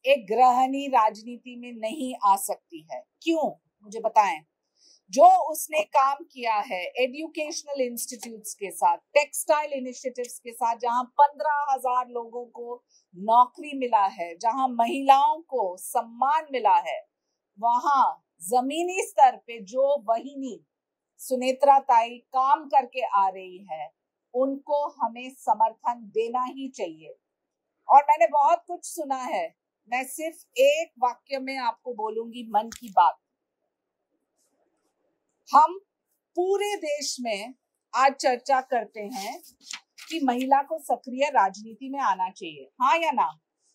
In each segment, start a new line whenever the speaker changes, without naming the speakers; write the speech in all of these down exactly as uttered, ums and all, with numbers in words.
एक गृहिणी राजनीति में नहीं आ सकती है। क्यों, मुझे बताएं। जो उसने काम किया है एजुकेशनल इंस्टीट्यूट्स के साथ, टेक्सटाइल इनिशिएटिव्स के साथ, जहां पंद्रह हजार लोगों को नौकरी मिला है, जहां महिलाओं को सम्मान मिला है, वहां जमीनी स्तर पे जो वहिनी सुनेत्रा ताई काम करके आ रही है, उनको हमें समर्थन देना ही चाहिए। और मैंने बहुत कुछ सुना है, मैं सिर्फ एक वाक्य में आपको बोलूंगी मन की बात। हम पूरे देश में आज चर्चा करते हैं कि महिला को सक्रिय राजनीति में आना चाहिए, हाँ या ना?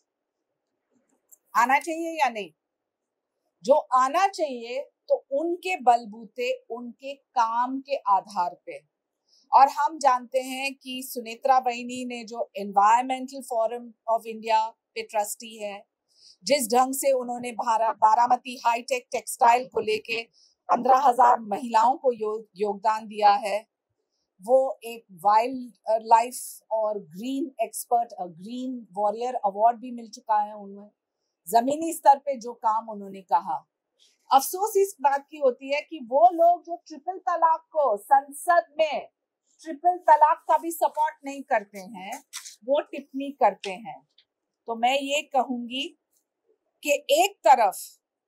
आना चाहिए या नहीं? जो आना चाहिए तो उनके बलबूते, उनके काम के आधार पे। और हम जानते हैं कि सुनेत्रा बहिनी ने जो एनवायरमेंटल फोरम ऑफ इंडिया पे ट्रस्टी है, जिस ढंग से उन्होंने बारामती हाईटेक टेक्सटाइल को लेके पंद्रह हजार महिलाओं को यो, योगदान दिया है, वो एक वाइल्ड लाइफ और green expert, green warrior award भी मिल चुका है उन्हें। जमीनी स्तर पे जो काम उन्होंने कहा, अफसोस इस बात की होती है कि वो लोग जो ट्रिपल तलाक को संसद में ट्रिपल तलाक का भी सपोर्ट नहीं करते हैं, वो टिप्पणी करते हैं। तो मैं ये कहूंगी कि एक तरफ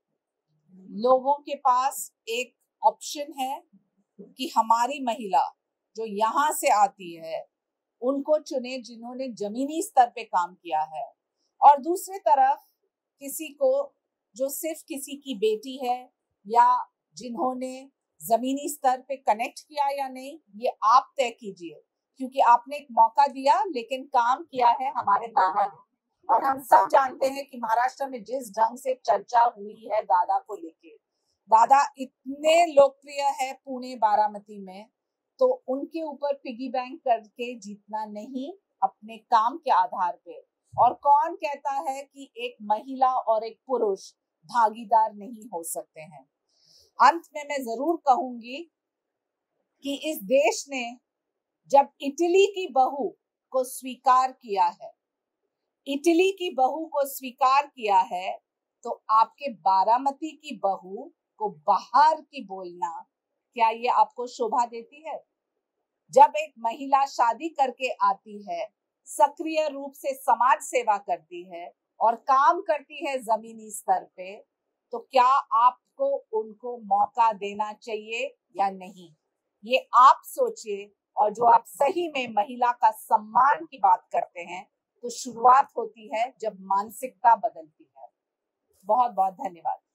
लोगों के पास एक ऑप्शन है कि हमारी महिला जो यहाँ से आती है उनको चुने जिन्होंने जमीनी स्तर पे काम किया है, और दूसरी तरफ किसी को जो सिर्फ किसी की बेटी है या जिन्होंने जमीनी स्तर पे कनेक्ट किया या नहीं, ये आप तय कीजिए, क्योंकि आपने एक मौका दिया लेकिन काम किया है हमारे दादा ने। और हम सब जानते हैं कि महाराष्ट्र में जिस ढंग से चर्चा हुई है दादा को लेके, दादा इतने लोकप्रिय है पुणे बारामती में, तो उनके ऊपर पिगी बैंक करके जीतना नहीं, अपने काम के आधार पे। और कौन कहता है कि एक महिला और एक पुरुष भागीदार नहीं हो सकते हैं? अंत में मैं जरूर कहूंगी कि इस देश ने जब इटली की बहू को स्वीकार किया है, इटली की बहू को स्वीकार किया है, तो आपके बारामती की बहू को बाहर की बोलना, क्या ये आपको शोभा देती है? जब एक महिला शादी करके आती है, सक्रिय रूप से समाज सेवा करती है और काम करती है जमीनी स्तर पे, तो क्या आपको उनको मौका देना चाहिए या नहीं? ये आप सोचिए। और जो आप सही में महिला का सम्मान की बात करते हैं, तो शुरुआत होती है जब मानसिकता बदलती है। बहुत बहुत धन्यवाद।